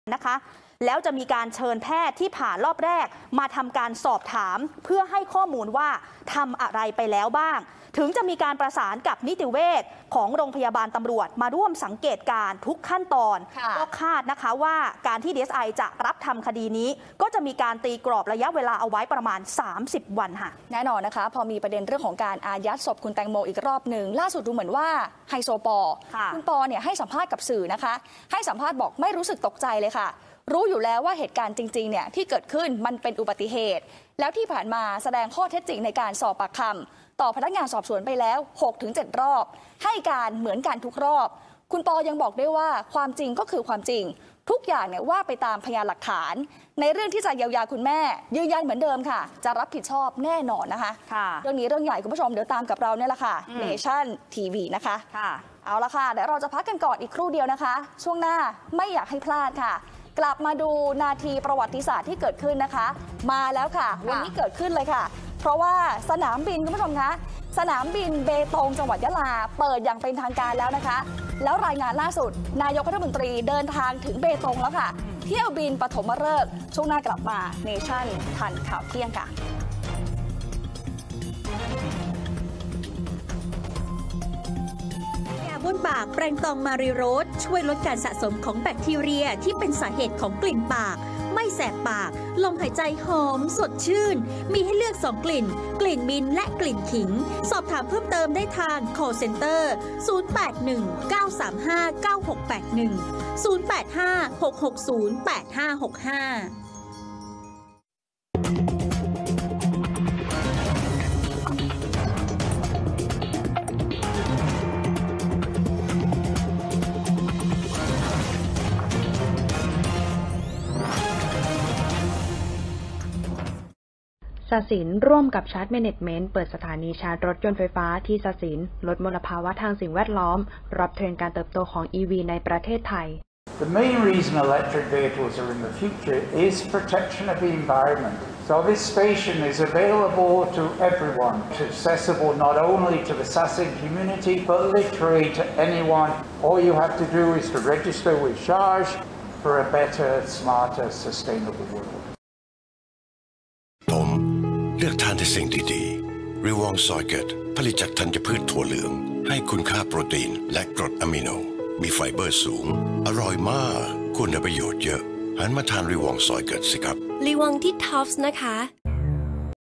นะคะแล้วจะมีการเชิญแพทย์ที่ผ่านรอบแรกมาทำการสอบถามเพื่อให้ข้อมูลว่าทำอะไรไปแล้วบ้างถึงจะมีการประสานกับนิติเวชของโรงพยาบาลตำรวจมาร่วมสังเกตการทุกขั้นตอนก็คาดนะคะว่าการที่ DSI จะรับทำคดีนี้ก็จะมีการตีกรอบระยะเวลาเอาไว้ประมาณ30 วันค่ะแน่นอนนะคะพอมีประเด็นเรื่องของการอายัดศพคุณแตงโมอีกรอบหนึ่งล่าสุดดูเหมือนว่าไฮโซปอคุณปอเนี่ยให้สัมภาษณ์กับสื่อนะคะให้สัมภาษณ์บอกไม่รู้สึกตกใจเลยค่ะรู้อยู่แล้วว่าเหตุการณ์จริงๆเนี่ยที่เกิดขึ้นมันเป็นอุบัติเหตุแล้วที่ผ่านมาแสดงข้อเท็จจริงในการสอบปากคำต่อพนักงานสอบสวนไปแล้ว 6-7 รอบให้การเหมือนกันทุกรอบคุณปอยังบอกด้วยว่าความจริงก็คือความจริงทุกอย่างเนี่ยว่าไปตามพยานหลักฐานในเรื่องที่จะเยียวยาคุณแม่ยืนยันเหมือนเดิมค่ะจะรับผิดชอบแน่นอนนะคะเรื่องนี้เรื่องใหญ่คุณผู้ชมเดี๋ยวตามกับเราเนี่ยแหละค่ะเนชั่นทีวีนะคะเอาละค่ะเดี๋ยวเราจะพักกันก่อนอีกครู่เดียวนะคะช่วงหน้าไม่อยากให้พลาดค่ะกลับมาดูนาทีประวัติศาสตร์ที่เกิดขึ้นนะคะมาแล้วค่ะวันนี้เกิดขึ้นเลยค่ะเพราะว่าสนามบินคุณผู้ชมคะสนามบินเบตงจังหวัดยะลาเปิดอย่างเป็นทางการแล้วนะคะแล้วรายงานล่าสุดนายกรัฐมนตรีเดินทางถึงเบตงแล้วค่ะเที่ยวบินปฐมฤกษ์ช่วงหน้ากลับมาเนชั่นทันข่าวเที่ยงค่ะบ้วนปากแปรงตองมารีโรสช่วยลดการสะสมของแบคทีเรียที่เป็นสาเหตุของกลิ่นปากไม่แสบปากลมหายใจหอมสดชื่นมีให้เลือก2 กลิ่นกลิ่นมิ้นท์และกลิ่นขิงสอบถามเพิ่มเติมได้ทาง call center 0819359681 0856608565 สศิลป์ร่วมกับชาร์จแมเนจเมนต์เปิดสถานีชาร์จรถยนต์ไฟฟ้าที่สศิลป์ลดมลภาวะทางสิ่งแวดล้อมรับเทรนด์การเติบโตของ EV ในประเทศไทย The main reason electric vehicles are in the future is protection of the environment. So this station is available to everyone. It's accessible not only to the Sasin community but literally to anyone. All you have to do is to register with Charge for a better, smarter, sustainable world. เลือกทานแต่สิ่งดีๆรีวองซอยเกิดผลิตจากธัญพืชถั่วเหลืองให้คุณค่าโปรตีนและกรดอะมิโนมีไฟเบอร์สูงอร่อยมากคุณได้ประโยชน์เยอะหันมาทานรีวองซอยเกิดสิครับรีวองที่ท็อปส์นะคะ